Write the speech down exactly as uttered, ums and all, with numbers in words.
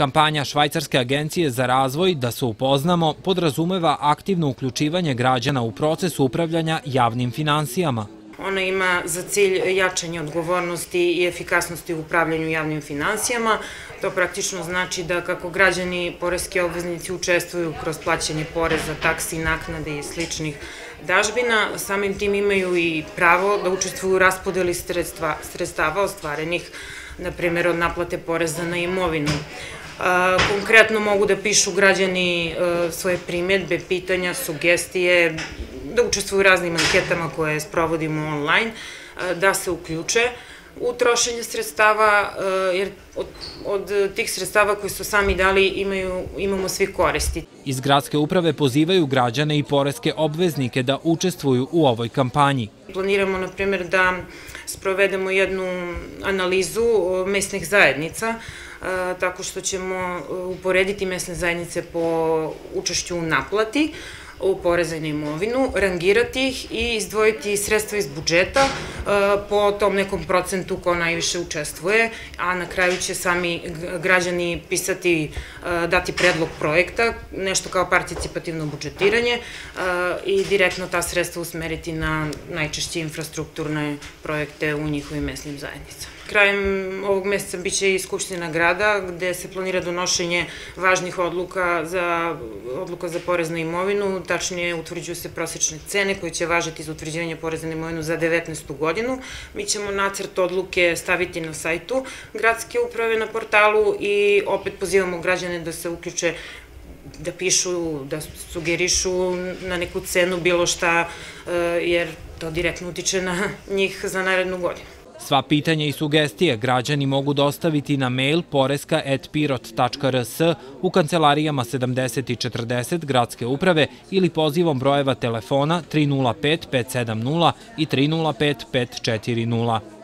Kampanja Švajcarske agencije za razvoj Da se upoznamo podrazumeva aktivno uključivanje građana u proces upravljanja javnim finansijama. Ona ima za cilj jačanje odgovornosti i efikasnosti u upravljanju javnim finansijama. To praktično znači da kako građani, poreski obveznici učestvuju kroz plaćanje poreza, taksi, naknade i sličnih dažbina, samim tim imaju i pravo da učestvuju u raspodeli sredstava ostvarenih, na primjer od naplate poreza na imovinu. Konkretno mogu da pišu građani svoje primjedbe, pitanja, sugestije, da učestvuju u raznim anketama koje sprovodimo online, da se uključe u trošenje sredstava, jer od tih sredstava koje su sami dali imamo svi koristi. Iz gradske uprave pozivaju građane i poreske obveznike da učestvuju u ovoj kampanji. Planiramo, na primjer, da sprovedemo jednu analizu mesnih zajednica, tako što ćemo uporediti mesne zajednice po učešću u naplati u poreza na imovinu, rangirati ih i izdvojiti sredstva iz budžeta po tom nekom procentu ko najviše učestvuje, a na kraju će sami građani pisati, dati predlog projekta, nešto kao participativno budžetiranje i direktno ta sredstva usmeriti na najčešće infrastrukturne projekte u njihovim mesnim zajednicama. Krajem ovog meseca biće i Skupština grada gde se planira donošenje važnih odluka za odluka za porez na imovinu, tačnije utvrđuju se prosečne cene koje će važiti za utvrđivanje poreza na imovinu za devetnaestu godinu. Mi ćemo nacrt odluke staviti na sajtu gradske uprave na portalu i opet pozivamo građane da se uključe, da pišu, da sugerišu na neku cenu bilo šta, jer to direktno utiče na njih za narednu godinu. Sva pitanja i sugestije građani mogu dostaviti na mail poreska et pirot tačka rs u kancelarijama sedamdeset i četrdeset gradske uprave ili pozivom brojeva telefona tri nula pet pet sedam nula i tri nula pet pet četiri nula.